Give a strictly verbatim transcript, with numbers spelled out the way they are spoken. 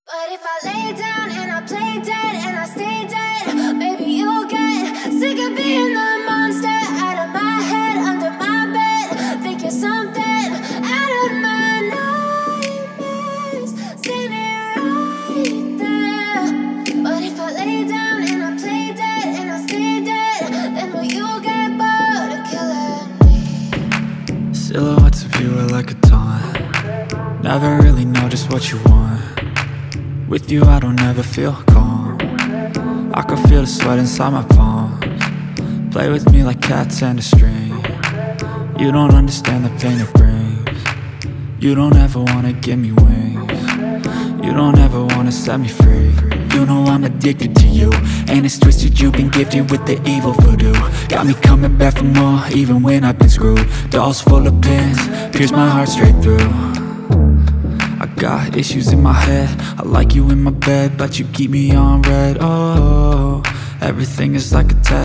But if I lay down and I play dead and I stay dead, maybe you'll get sick of being the monster out of my head, under my bed. Think you're something out of my nightmares, standing right there. But if I lay down and I play dead and I stay dead, then will you get bored of killing me? Silhouettes of you are like a taunt. Never really know just what you want. With you I don't ever feel calm. I can feel the sweat inside my palms. Play with me like cats and a string. You don't understand the pain it brings. You don't ever wanna give me wings. You don't ever wanna set me free. You know I'm addicted to you, and it's twisted, you've been gifted with the evil voodoo. Got me coming back for more, even when I've been screwed. Dolls full of pins, pierce my heart straight through. I got issues in my head, I like you in my bed, but you keep me on red. Oh, everything is like a test.